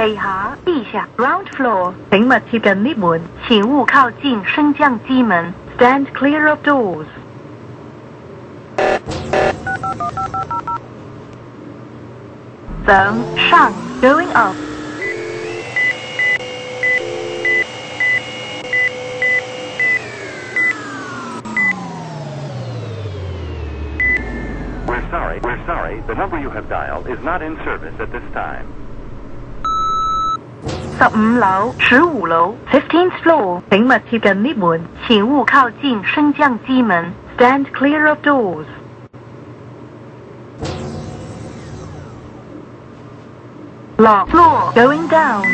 地下、地下 （ground floor）， 请勿贴近 lift 门，请勿靠近升降机门。Stand clear of doors。等上 ，going up。 We're sorry. The number you have dialed is not in service at this time. 15樓、15樓 ，15th floor， 請勿貼近 lift 門，請勿靠近升降機門。Stand clear of doors。落 floor going down。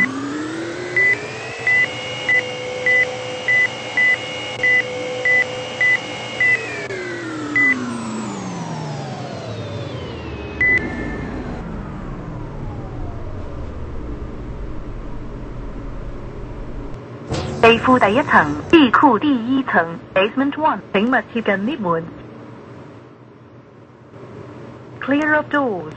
地庫第一層，地庫第一層 ，Basement One， 請勿貼近 lift 門。Clear of doors。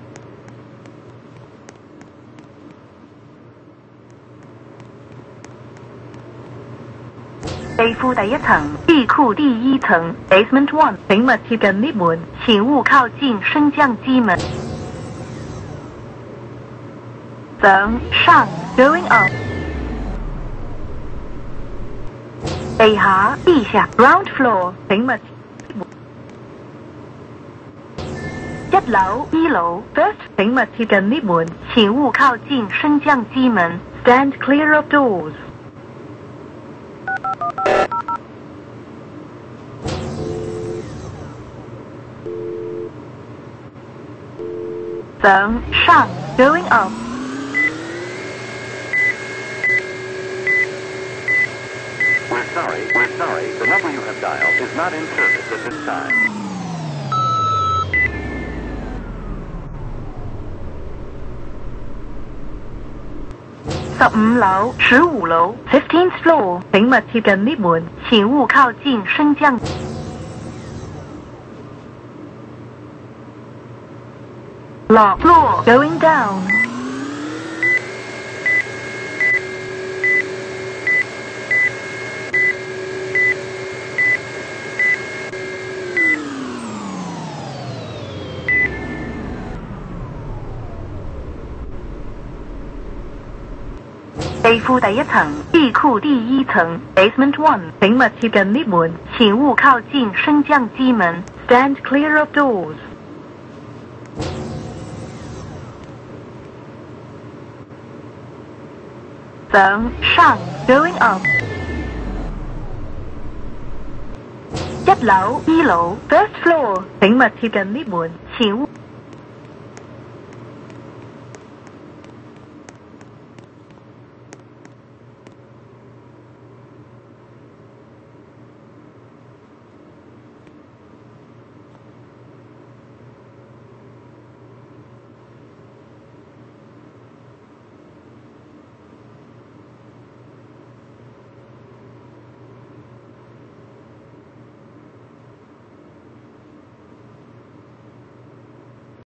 地庫第一層，地庫第一層 ，Basement One， 請勿貼近 lift 門，請勿靠近升降機門。等上 ，Going up。地下、地下 （ground floor）， 請勿一樓、二樓 （first）， 請勿貼近 lift 門，請勿靠近升降機門。Stand clear of doors。等上 ，going up。 We're sorry. The number you have dialed is not in service at this time. 15樓、15樓 ，15th floor， 請勿貼近 lift 門，請勿靠近升降。落 floor going down。地庫第一層，地庫第一層 ，Basement One， 請勿貼近 lift 門，請勿靠近升降機門。Stand clear of doors。等上 ，going up。一樓、二樓 ，first floor， 請勿貼近 lift 門，請勿。